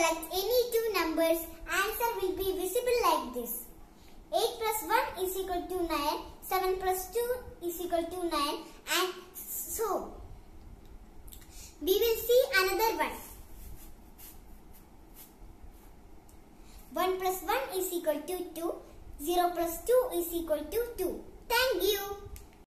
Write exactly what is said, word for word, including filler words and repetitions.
select any two numbers, answer will be visible like this. eight plus one is equal to nine, seven plus two is equal to nine, and so we will see another one. one plus one is equal to two, zero plus two is equal to two. Thank you.